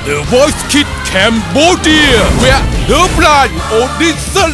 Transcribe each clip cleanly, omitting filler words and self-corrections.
The Voice Kids Cambodia វគ្គ The Blind Audition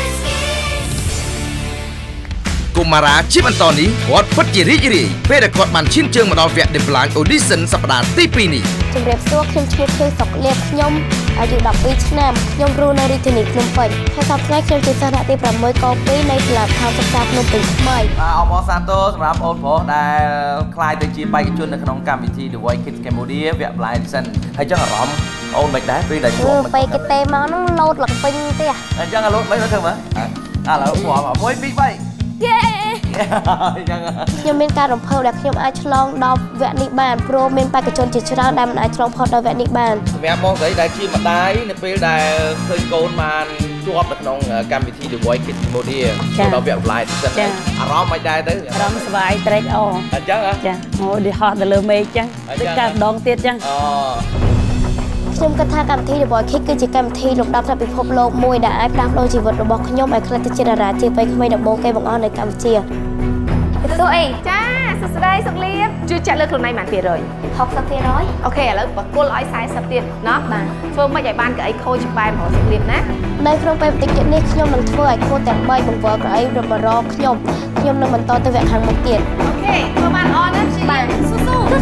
កុមារាជាបន្តនេះគាត់ពិតជារីករាយពេលដែលគាត់បានឈានជើងមកដល់វគ្គ The Blind Audition សប្តាហ៍ទី2នេះជំរាបសួរខ្ញុំឈ្មោះខៀវសុកលៀបខ្ញុំអាយុ12ឆ្នាំខ្ញុំរស់នៅរាជធានីភ្នំពេញហើយសប្តាហ៍ខ្ញុំជាសិស្សថ្នាក់ទី6ក2នៃសាលាខេត្តសិក្សាភ្នំពេញថ្មីអបអរសាទរសម្រាប់អូនប្រុសដែលខ្លាយទៅជាបេក្ខជននៅក្នុងកម្មវិធី The Voice Kids Cambodia វគ្គ Blind Audition ហើយចឹងអារម្មណ៍អូនមិនដែរពេលដែលជួបពេលគេទេមកហ្នឹងលោតឡើងពេញទេអញ្ចឹងអាលោតមិនធ្វើមើលឥឡូវព្រម1 2 3 យេខ្ញុំមានការរំភើបដែលខ្ញុំអាចឆ្លងដល់វគ្គនេះបានព្រោះមានបេក្ខជនជាច្រើនដែលមិនអាចឆ្លងផុតដល់វគ្គនេះបានសម្រាប់បងស្រីដែលជាម្ដាយនៅពេលដែលឃើញកូនបានជាប់នៅក្នុងកម្មវិធី The Voice Kids Cambodia ដល់វគ្គ Blind Audition អារម្មណ៍មិនដែរទៅអារម្មណ៍សប្បាយត្រេកអរអញ្ចឹងចាអូឌីហោះទៅលើមេឃចឹងដូចកាម្ដងទៀតចឹងខ្ញុំគិតថាកម្មវិធី The Voice Kids គឺជាកម្មវិធីលំដាប់ថ្នាក់ពិភពលោកមួយដែលអាចផ្លាស់ប្ដូរជីវិតរបស់ខ្ញុំឲ្យក្លាយទៅជាតារាជាវ័យក្មេងដំបូងគេបង្អស់នៅកម្ពុជាសួរអីចាសួស្តីសុកលៀបជួយចាក់លើខ្លួនឯងបាន%60%អូខេឥឡូវបកគល់ឲ្យ40ទៀតណោះបាទធ្វើមិនឲ្យបានកៅអីខូចបែបរបស់សុកលៀបណានៅក្នុងពេលបន្តិចទៀតនេះខ្ញុំនឹងធ្វើឲ្យខូចទាំង3បង្វិលកៅអីរំខ្ញុំនឹងបន្តទៅវគ្គខាងមុខទៀតអូខេធ្វើបានល្អណាស់ជីបាទស៊ូ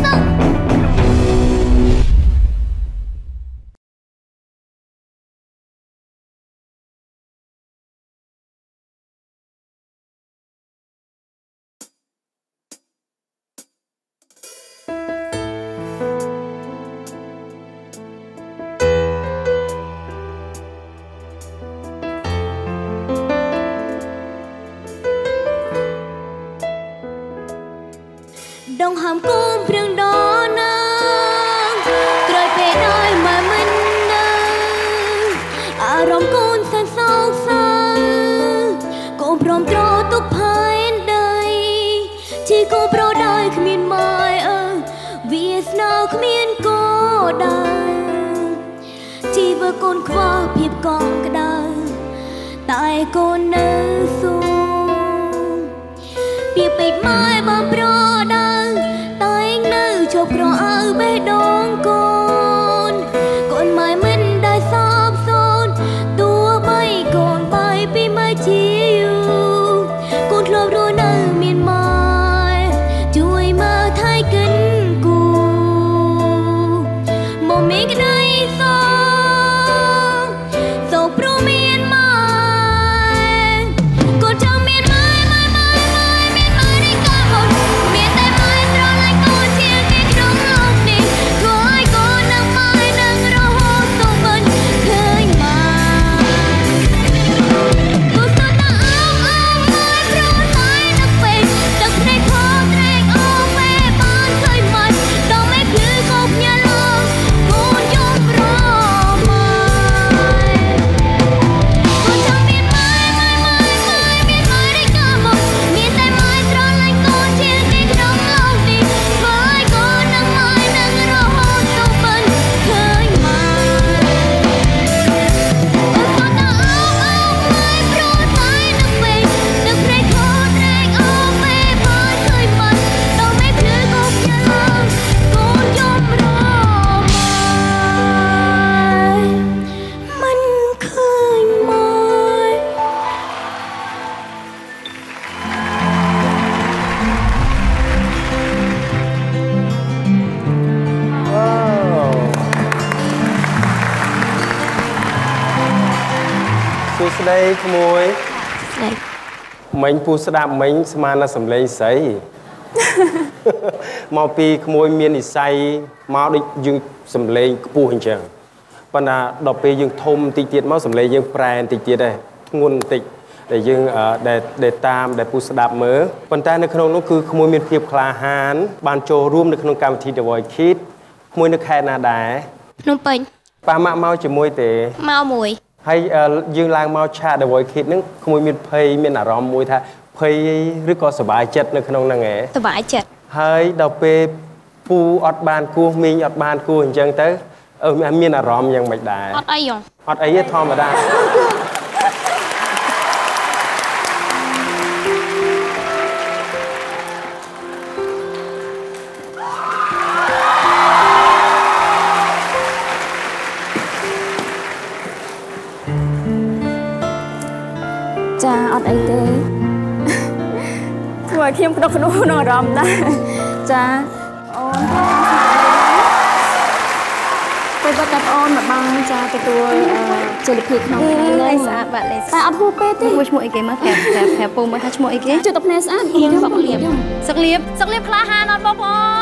ដងហាមគូមព្រៀងដណាក្រោយពេលដោយមកមិនណាអារម្មណ៍កូនសែនសោកសៅកូនព្រមត្រទុកផែនដីជីកូនប្រដោយគ្មានម៉ែវាស្នើគ្មានកោដៅជីវិតកូនខ្វះភាពកងក្ដៅតែកូននៅស៊ូពីពេកម៉ែបានប្រជប់ក្រអើបេះដូងកូនកូនម៉ែមិនដែលសោកសូនទោះបីកូនបាយពីម៉ែជាយូកូនធ្លាប់រស់នៅមានម៉ែជួយមើលថែកិនគូមកមានក្ដីសោកព្រោះមានម៉ែកូនចង់មានម៉ែមានម៉ែនេះក៏មុនមានតែម៉ែត្រឡាញ់កូនជាស្ដីក្មួយមិញពូស្ដាប់មិញស្មានតែសំឡេងស្រីមកពីក្មួយមាននិស័យមកដូចយើងសំឡេងខ្ពស់អញ្ចឹងប៉ុន្តែដល់ពេលយើងធំបន្តិចទៀតមកសំឡេងយើងប្រែបន្តិចទៀតដែរធ្ងន់បន្តិចដែលយើងដែលតាមដែលពូស្ដាប់មើលប៉ុន្តែនៅក្នុងនោះគឺក្មួយមានភាពក្លាហានបានចូលរួមនៅក្នុងកម្មវិធី The Voice Kids ក្មួយនៅខេត្តណាដែរភ្នំពេញប៉ាម៉ាក់មកជាមួយទេមកមួយហើយយើងឡើងមកឆាក The Voice Kids ហ្នឹងក្មួយមានភ័យមានអារម្មណ៍មួយថាភ័យឬក៏សប្បាយចិត្តនៅក្នុងហ្នឹងឯងសប្បាយចិត្តហើយដល់ពេលពូអត់បានគោះមីងអត់បានគោះអញ្ចឹងទៅមានអារម្មណ៍យ៉ាងម៉េចដែរអត់អីហ៎អត់អីទេធម្មតាអចាអត់អីទេធ្វើឲ្យខ្ញុំក្តុកក្តៅក្នុងអារម្មណ៍ដែរចាអូនពេលបាត់តែអូនមកបានចាទទួលជលភាពក្នុងថ្ងៃស្អាតបាត់លេតែអត់ហួសពេកទេឈ្មោះអីគេមកប្រាប់ពូមកថាឈ្មោះអីគេជួយទឹកភ្នែកស្អាតខ្ញុំសុកលៀបសឹកលៀបក្លាហានអត់បងប្អូន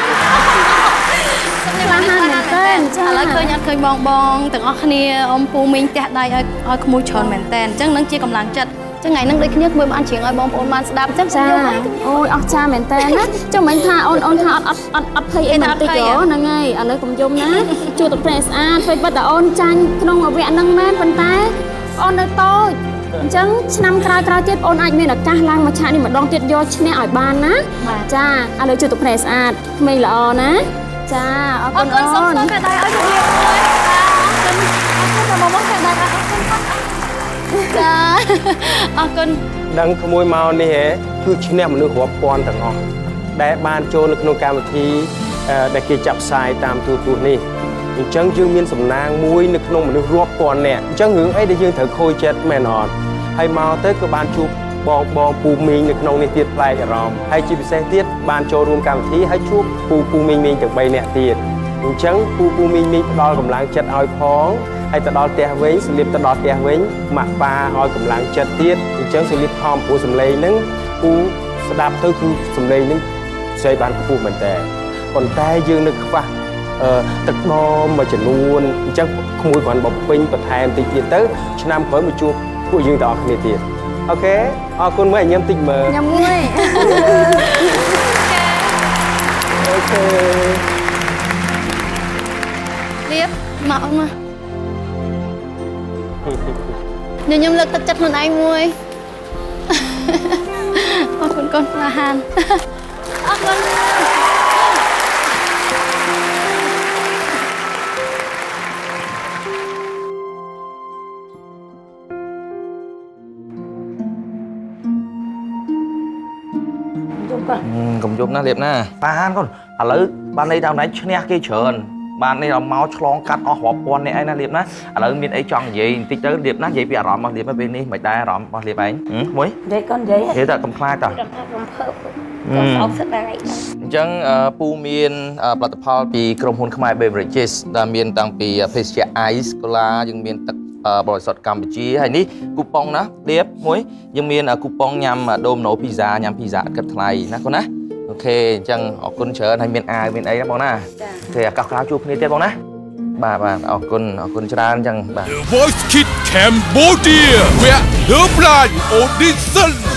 ក្លាហានមែនតើឥឡូវឃើញអត់ឃើញបងទាំងអស់គ្នាអ៊ំពូមីងផ្ទះដៃឲ្យក្មួយច្រើនមែនតើអញ្ចឹងនឹងជាកម្លាំងចិត្តថ្ងៃហ្នឹងដូចគ្នាមួយបានច្រៀងឲ្យបងប្អូនបានស្ដាប់អញ្ចឹងចាអូយអស់ចាមែនតើណាចុះមិញថាអូនថាអត់ភ័យអីបន្តិចហ្នឹងហើយឥឡូវកុំយំណាជួយទឹកភ្នែកស្អាតពេលបាត់តែអូនចាញ់ក្នុងវគ្គហ្នឹងមែនប៉ុន្តែអូននៅតូចអញ្ចឹងឆ្នាំក្រោយទៀតអូនអាចមានឱកាសឡើងមកឆាកនេះម្ដងទៀតយកឈ្នះឲ្យបានណាចាឥឡូវជួយទឹកភ្នែកស្អាតក្មេងល្អណាចាអរគុណអូនសូមតែដៃឲ្យជម្រាបមួយអរគុណតែមកតែដៃអរគុណចាអរគុណដឹងក្មួយមកនេះហ៎គឺឈ្នះមនុស្សរាប់ពាន់ទាំងអស់ដែលបានចូលនៅក្នុងកម្មវិធីដែលគេចាប់ផ្សាយតាមទូរទស្សន៍នេះអញ្ចឹងយើងមានសំណាងមួយនៅក្នុងមនុស្សរាប់ពាន់នាក់អញ្ចឹងរឿងអីដែលយើងត្រូវខូចចិត្តមែនអត់ហើយមកទៅក៏បានជួបបងពូមីងនៅក្នុងនេះទៀតប្លែកអារម្មណ៍ហើយជាពិសេសទៀតបានចូលរួមកម្មវិធីហើយជួបពូមីងទាំង3នាក់ទៀតអញ្ចឹងពូមីងផ្ដល់កម្លាំងចិត្តឲ្យផងហើយទៅដល់ផ្ទះវិញសលៀបទៅដល់ផ្ទះវិញម៉ាក់ប៉ាឲ្យកម្លាំងចិត្តទៀតអញ្ចឹងសលៀបខំព្រោះសំឡេងហ្នឹងពូស្ដាប់ទៅគឺសំឡេងហ្នឹងស្អីបានខ្ពស់មែនតើប៉ុន្តែយើងនៅខ្វះទឹកដមមួយចំនួនអញ្ចឹងក្មួយគ្រាន់បំពេញបន្ថែមតិចទៀតទៅឆ្នាំក្រោយមកជួបពួកយើងទាំងអស់គ្នាទៀតអូខេអរគុណមួយឲ្យញ៉ាំតិចមើលញ៉ាំមួយអូខេលៀបមកអត់មកខ្ញុំលើកទឹកចិត្តខ្លួនឯងមួយអរគុណកូនក្លាហានអរគុណកុំយប់ណាលៀបណាបានកូនឥឡូវបានន័យថាណៃឈ្នះគេច្រើនបាននេះដល់មកឆ្លងកាត់អស់រាប់ពាន់នេះឯណាលៀបណាឥឡូវមានអីចង់និយាយបន្តិចទៅលៀបណានិយាយពីអារម្មណ៍របស់លៀបពេលនេះមិនដែរអារម្មណ៍របស់លៀបឯងមួយនិយាយកូននិយាយនិយាយតែកំខ្លាចតើអញ្ចឹងពូមានផលិតផលពីក្រុមហ៊ុនខ្មែរ Beverages ដែលមានតាំងពីភេសជ្ជៈ Ice Cola យើងមានទឹកបរិសុទ្ធកម្ពុជាហើយនេះគូប៉ុងណាលៀបមួយយើងមានគូប៉ុងញ៉ាំ Domino Pizza ញ៉ាំ Pizza ឥតគិតថ្លៃណាកូនណាអូខេអញ្ចឹងអរគុណច្រើនហើយមានអាវមានអីណាបងណាអូខេឱកាសក្រោយជួបគ្នាទៀតបងណាបាទអរគុណច្រើនអញ្ចឹងបាទ The Voice Kids Cambodia វគ្គលើ Blind Audition